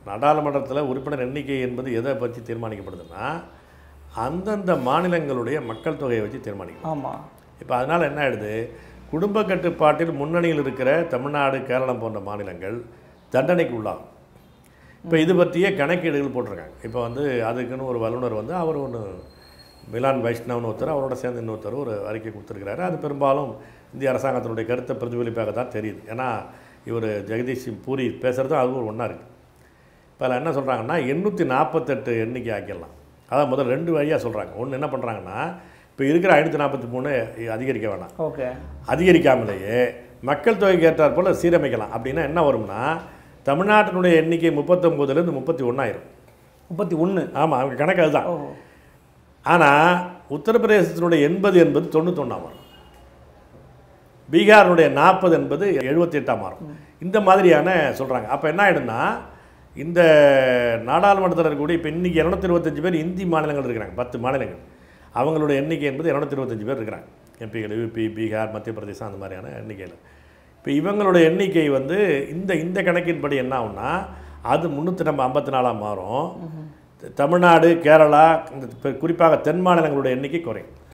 நாடாளுமன்றத்தில் உறுப்பினர் எண்ணிக்கை என்பது எதை பற்றி தீர்மானிக்கப்படுதுன்னா அந்தந்த மாநிலங்களுடைய மக்கள் தொகையை வச்சு தீர்மானிக்கும். ஆமாம். இப்போ அதனால் என்ன ஆகிடுது, குடும்ப கட்டுப்பாட்டில் முன்னணியில் இருக்கிற தமிழ்நாடு, கேரளம் போன்ற மாநிலங்கள் தண்டனைக்கு உள்ளாகும். இப்போ இது பற்றியே கணக்கீடுகள் போட்டிருக்காங்க. இப்போ அதுக்குன்னு ஒரு வல்லுநர் அவர் ஒன்று மிலான் வைஷ்ணவ்னு ஒருத்தர், அவரோட சேர்ந்து இன்னொருத்தர் ஒரு அறிக்கை கொடுத்துருக்கிறாரு. அது பெரும்பாலும் இந்திய அரசாங்கத்தினுடைய கருத்தை பிரதிபலிப்பாக தான் தெரியுது. ஏன்னா இவர் ஜெகதீஷ் பூரி பேசுகிறதும் அது ஒரு ஒன்றா இருக்குது. இப்போ அதில் என்ன சொல்கிறாங்கன்னா 848 எண்ணிக்கை ஆக்கிடலாம். அதான் முதல் 2 வழியாக சொல்கிறாங்க. ஒன்று என்ன பண்ணுறாங்கன்னா, இப்போ இருக்கிற 543 அதிகரிக்க வேணாம், ஓகே, அதிகரிக்காமலேயே மக்கள் தொகைக்கு ஏற்றாற் போல் சீரமைக்கலாம். அப்படின்னா என்ன வரும்னா, தமிழ்நாட்டினுடைய எண்ணிக்கை 39லேருந்து 31 ஆயிரும். 31? ஆமாம், அவங்க கணக்கு அதுதான். ஆனால் உத்தரப்பிரதேசத்தினுடைய 80 என்பது 91 வரும், பீகாரினுடைய 40 என்பது 78 மாறும். இந்த மாதிரியான சொல்கிறாங்க. அப்போ என்ன ஆகிடும்னா, இந்த நாடாளுமன்றத்தில் இருக்கக்கூடிய இப்போ இன்றைக்கி 225 பேர் இந்தி மாநிலங்கள் இருக்கிறாங்க, 10 மாநிலங்கள். அவங்களுடைய எண்ணிக்கை என்பது 225 பேர் இருக்கிறாங்க, எம்பிகள், யூபி, பீகார், மத்திய பிரதேசம், அந்த மாதிரியான எண்ணிக்கையில். இப்போ இவங்களுடைய எண்ணிக்கை இந்த கணக்கின்படி என்ன ஆகும்னா, அது 354 மாறும். தமிழ்நாடு, கேரளா, குறிப்பாக தென் மாநிலங்களுடைய எண்ணிக்கை குறையும்.